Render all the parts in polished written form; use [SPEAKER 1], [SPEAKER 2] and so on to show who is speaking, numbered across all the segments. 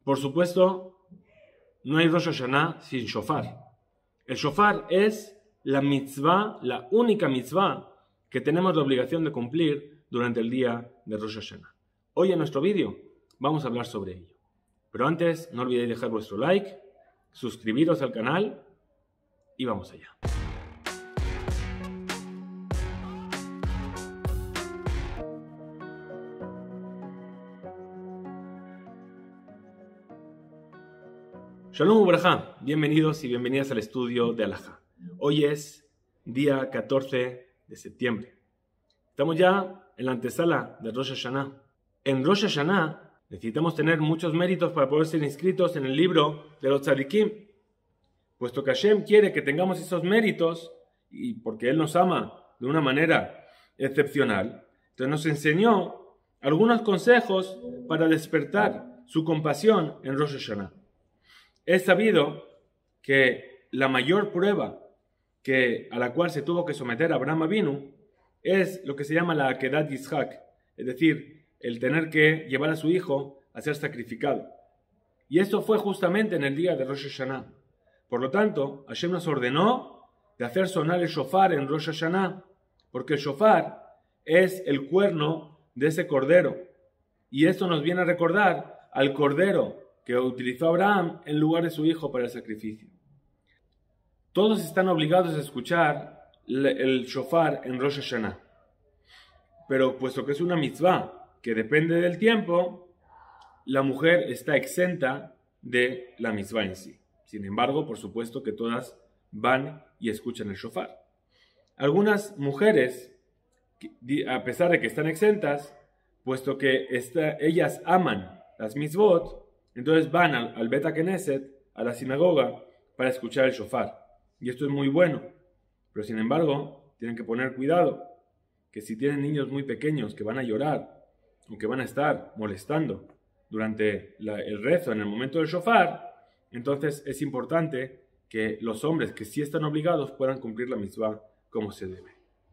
[SPEAKER 1] Por supuesto, no hay Rosh Hashanah sin shofar. El shofar es la mitzvah, la única mitzvah que tenemos la obligación de cumplir durante el día de Rosh Hashanah. Hoy en nuestro vídeo vamos a hablar sobre ello. Pero antes, no olvidéis dejar vuestro like, suscribiros al canal y vamos allá. Shalom Ubrajá, bienvenidos y bienvenidas al estudio de Halajá. Hoy es día 14 de septiembre. Estamos ya en la antesala de Rosh Hashanah. En Rosh Hashanah necesitamos tener muchos méritos para poder ser inscritos en el libro de los tzadikim. Puesto que Hashem quiere que tengamos esos méritos y porque Él nos ama de una manera excepcional, entonces nos enseñó algunos consejos para despertar su compasión en Rosh Hashanah. Es sabido que la mayor prueba a la cual se tuvo que someter Abraham Avinu es lo que se llama la Akedat Yitzhak, es decir, el tener que llevar a su hijo a ser sacrificado. Y esto fue justamente en el día de Rosh Hashanah. Por lo tanto, Hashem nos ordenó de hacer sonar el shofar en Rosh Hashanah, porque el shofar es el cuerno de ese cordero. Y esto nos viene a recordar al cordero que utilizó Abraham en lugar de su hijo para el sacrificio. Todos están obligados a escuchar el shofar en Rosh Hashanah. Pero puesto que es una mitzvah que depende del tiempo, la mujer está exenta de la mitzvah en sí. Sin embargo, por supuesto que todas van y escuchan el shofar. Algunas mujeres, a pesar de que están exentas, puesto que ellas aman las mitzvot, entonces van al Bet HaKnesset, a la sinagoga, para escuchar el shofar. Y esto es muy bueno. Pero sin embargo, tienen que poner cuidado, que si tienen niños muy pequeños que van a llorar, o que van a estar molestando durante el rezo en el momento del shofar, entonces es importante que los hombres que sí están obligados puedan cumplir la mitzvah como se debe.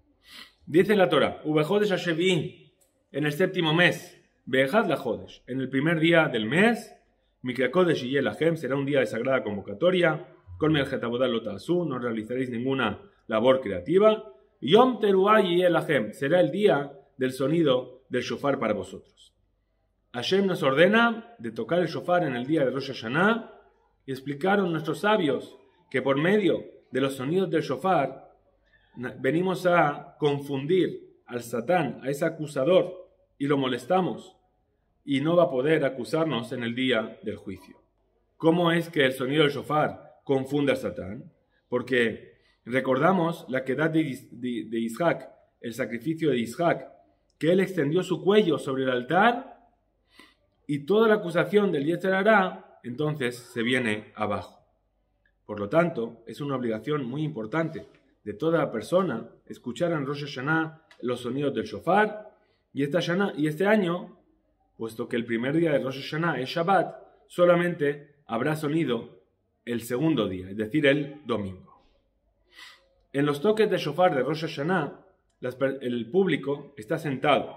[SPEAKER 1] Dice la Torah, Ubejodesh HaShevi'i, en el séptimo mes, Be'echad LaJodesh, en el primer día del mes, Mikra Kodesh y Elahem, será un día de sagrada convocatoria. Kol melchet avodah lo ta'asu, no realizaréis ninguna labor creativa. Yom teruah y Elahem, será el día del sonido del shofar para vosotros. Hashem nos ordena de tocar el shofar en el día de Rosh Hashanah y explicaron nuestros sabios que por medio de los sonidos del shofar venimos a confundir al Satán, a ese acusador, y lo molestamos. Y no va a poder acusarnos en el día del juicio. ¿Cómo es que el sonido del shofar confunde a Satán? Porque recordamos la Akedat de Isaac, el sacrificio de Isaac, que él extendió su cuello sobre el altar y toda la acusación del Yetzer Hará entonces se viene abajo. Por lo tanto, es una obligación muy importante de toda persona escuchar en Rosh Hashanah los sonidos del shofar y este año, puesto que el primer día de Rosh Hashanah es Shabbat, solamente habrá sonido el segundo día, es decir, el domingo. En los toques de shofar de Rosh Hashanah, el público está sentado.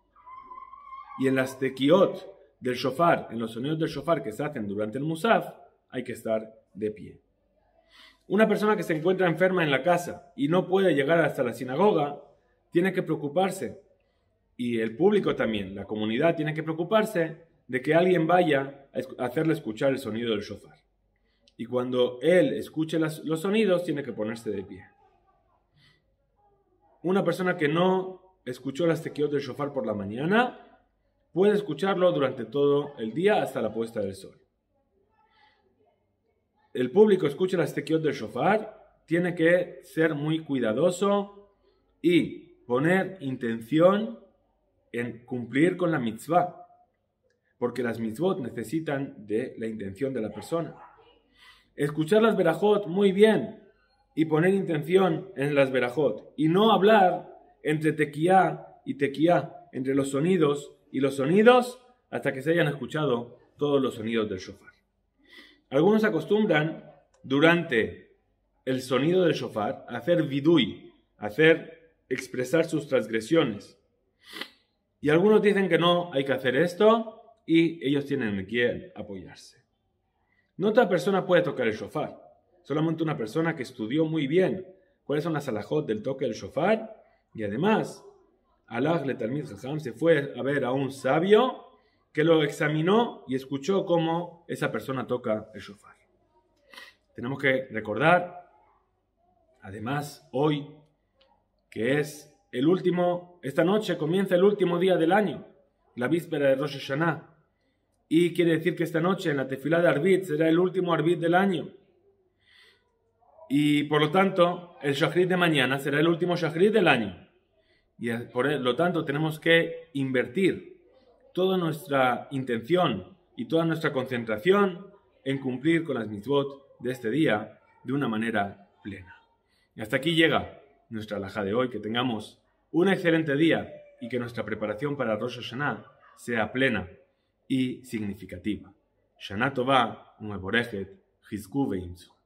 [SPEAKER 1] Y en las tequiot del shofar, en los sonidos del shofar que se hacen durante el musaf, hay que estar de pie. Una persona que se encuentra enferma en la casa y no puede llegar hasta la sinagoga, tiene que preocuparse. Y el público también, la comunidad, tiene que preocuparse de que alguien vaya a hacerle escuchar el sonido del shofar. Y cuando él escuche los sonidos, tiene que ponerse de pie. Una persona que no escuchó las tequiot del shofar por la mañana, puede escucharlo durante todo el día hasta la puesta del sol. El público escucha las tequiot del shofar, tiene que ser muy cuidadoso y poner intención en cumplir con la mitzvah, porque las mitzvot necesitan de la intención de la persona. Escuchar las berajot muy bien y poner intención en las berajot y no hablar entre tequiá y tequiá, entre los sonidos y los sonidos, hasta que se hayan escuchado todos los sonidos del shofar. Algunos acostumbran durante el sonido del shofar a hacer vidui, a expresar sus transgresiones. Y algunos dicen que no hay que hacer esto, y ellos tienen en quién apoyarse. No otra persona puede tocar el shofar, solamente una persona que estudió muy bien cuáles son las halajot del toque del shofar, y además, Alaj le Talmid Jajam se fue a ver a un sabio que lo examinó y escuchó cómo esa persona toca el shofar. Tenemos que recordar, además, hoy, que es esta noche comienza el último día del año, la víspera de Rosh Hashanah, y quiere decir que esta noche en la tefilá de Arbit será el último Arbit del año. Y por lo tanto, el Shachrit de mañana será el último Shachrit del año. Y por lo tanto tenemos que invertir toda nuestra intención y toda nuestra concentración en cumplir con las mitzvot de este día de una manera plena. Y hasta aquí llega nuestra halajá de hoy. Que tengamos un excelente día y que nuestra preparación para Rosh Hashanah sea plena y significativa. Shana Tová, Umevorechet, Chizku Veimzu.